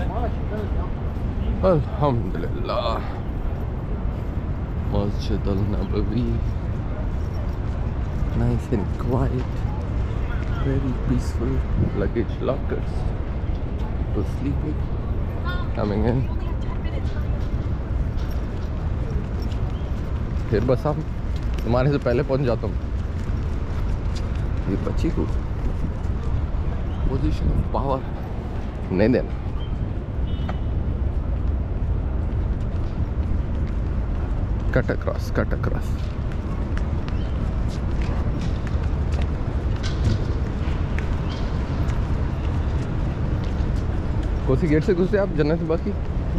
अल्हम्दुलिल्लाह। Masjid al-Nabawi, nice and quiet, very peaceful. Luggage lockers, people sleeping, coming in. फिर बस हम तुम्हारे से पहले पहुंच जाता हूँ। ये बच्ची को पोजीशन ऑफ पावर नहीं देना। Cut across, cut across. कौन सी गेट से घुसे आप? जन्नत बाकी?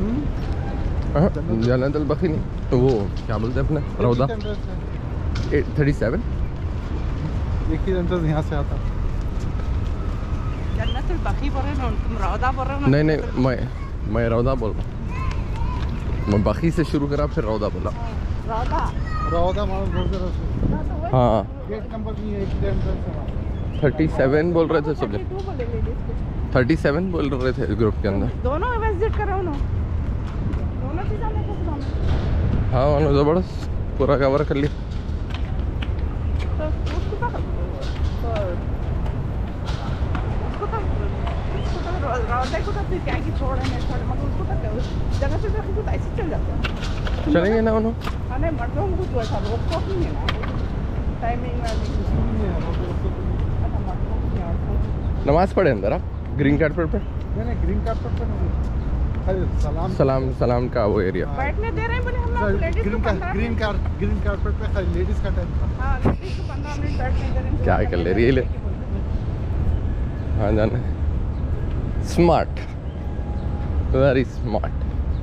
जन्नत अल बखी नहीं, तो वो क्या बोलते हैं अपने रौदा 37। एक ही एंट्रेंस यहाँ से आता। जन्नत अल बखी बोल रहे हो तुम? रौदा बोल रहे हो? नहीं नहीं, मैं रौदा बोल रहा हूँ। मैं बखी से शुरू करा फिर रौदा बोला। रौदा मालूम। हाँ गेट नंबर नहीं है, एक ही एंट्रेंस है। 37 बोल रहे थे सब लोग। 37 बोल रहे थे ग्रुप के अंदर। दोनों विजिट कर रहा हूँ, दोनों चीज़ आने को सुना। हाँ उन्होंने ज़बरदस्त पूरा कवर कर लिया। तो उसको रौदे को तो फिर क्या कि छोड़ नहीं छोड़, मगर उसको तो जगह से जगह तो ऐसे चल जाता है। चलेंगे ना उन्होंने? अरे मर्दों को जो ऐसा रोक टोक नहीं है ना, टाइमिंग नमाज पढ़े अंदर आप ग्रीन कार्पेट पे? नहीं ग्रीन कार्पेट पे नहीं, सलाम का वो एरिया बैठने दे रहे हैं बोले हम लोग लेडीज को 15 ग्रीन कार्पेट पे खाली लेडीज का टाइम था। हां लेडीज को 15 मिनट बैठने दे रहे हैं। क्या कर ले रही है ले? हाँ जाना स्मार्ट, वेरी स्मार्ट।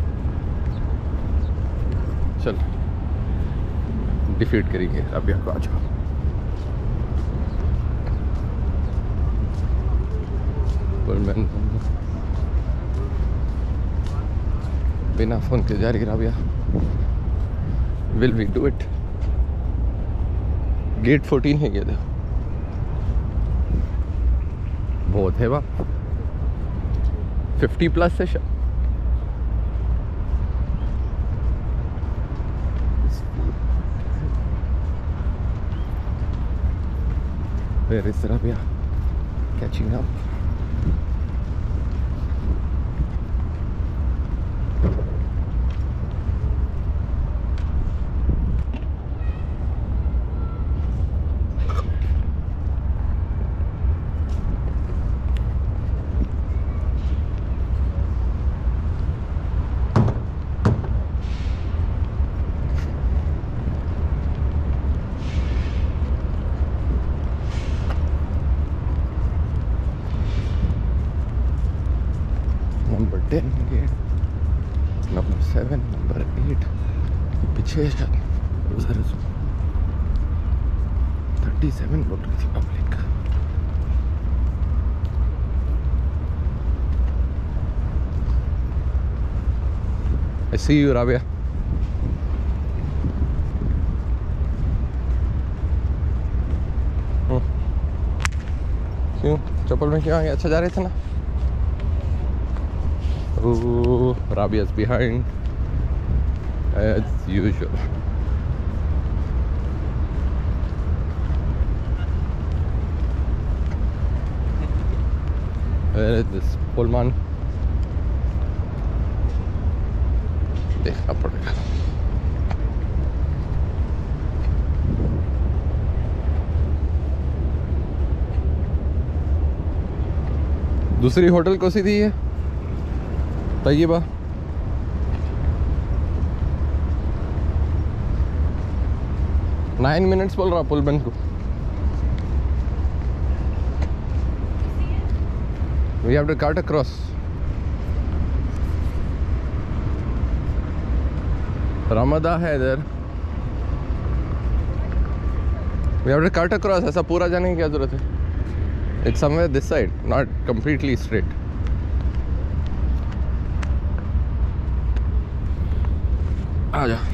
चल डिफीट करेंगे राबिया को। आ जाओ। बिना फोन के जा रही Rabia. Will we do it? Gate 14 है ये देखो, बहुत है वाह। 50+ session. Where is Rabia? Catching up. Number 10 gate, number 7, number 8 पीछे उधर 37 बोल रही थी public. I see you Rabia। क्यों चप्पल में क्यों आ गया? अच्छा जा रहे थे ना? Oh, Rabia's behind as usual. Where is this Pullman? देखना पड़ेगा। दूसरी होटल कौन सी थी है? तैयबा। नाइन मिनट्स बोल रहा पुलमैन को। We have to cut across. Ramada है इधर। We have to cut across. ऐसा पूरा जाने की क्या जरूरत है? It's somewhere this side, not completely straight. आ जा।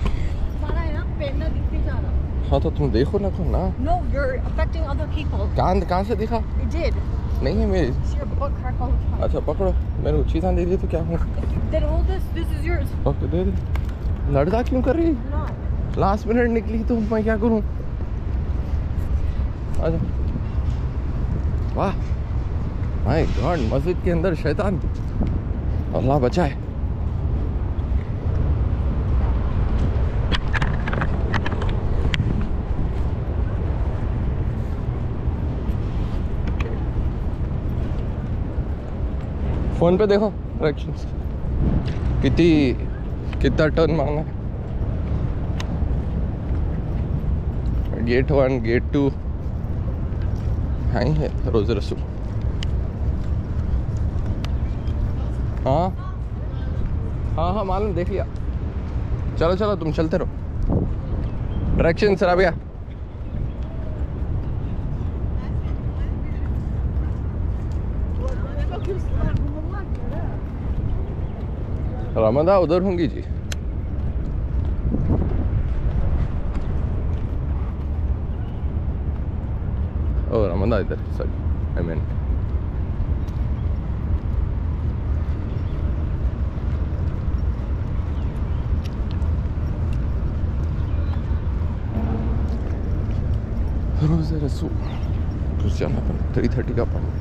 हाँ तो तुम देखो ना तो ना। No, you're affecting other people. कहाँ से दिखा? You did. नहीं है मेरी। It's your book crack all the time. अच्छा पकड़ो, मैंने ऊँची थान दे दी तो क्या हूँ? Then hold this. This is yours. Okay दे दे। लड़का क्यों कर रही? I'm not. लास्ट मिनट निकली तो मैं क्या करूँ? आजा। वाह माय गॉड, मस्जिद के अंदर शैतान, अल्लाह बचाए। फोन पे देखो डायरेक्शंस, कितना टर्न मांगना है। गेट 1 गेट 2 हाँ ही है रोज़े रसूल। हाँ हाँ हाँ मालूम, देख लिया। चलो चलो तुम चलते रहो। डायरेक्शन सराबिया। रमदा उधर होंगी जी। ओ रमदा इधर, सॉरी आई मीन। रोज़े रसूल कुछ जाना अपन 3:30 का अपॉइंटमेंट।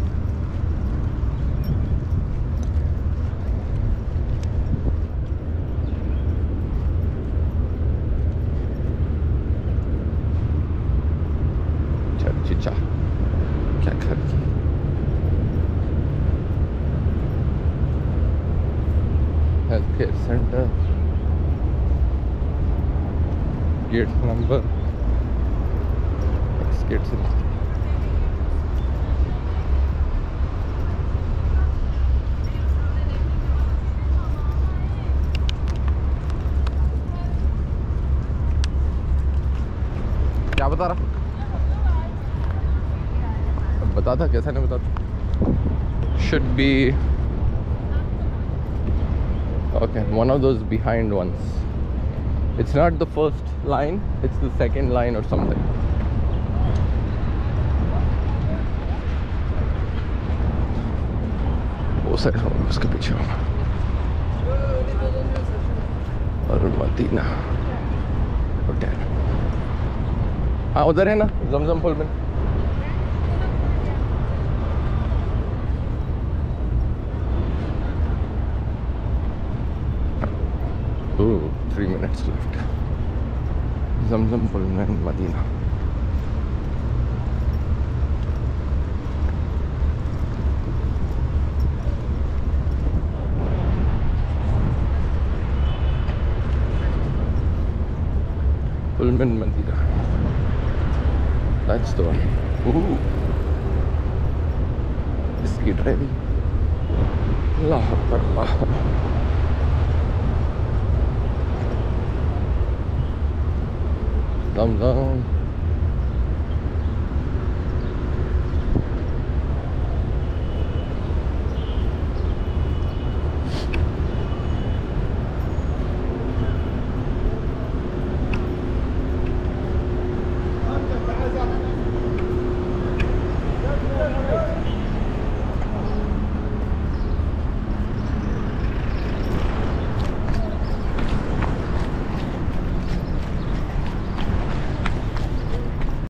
चिचा क्या कर रही है? Health care centre, gate number, gate से क्या बता रहा? बता था, कैसा नहीं बताता? Should be okay, one of those behind ones. It's not the first line, it's the second line or something. वो साइड होगा, उसके पीछे होगा। और मदीना होटल, हाँ उधर है ना जमजम पुल में। Oh, 3 minutes left. Zamzam Pool in Medina. Pullman Medina. That's the one. Ooh. Risky driving. Allah Akbar, Allah. Zamzam.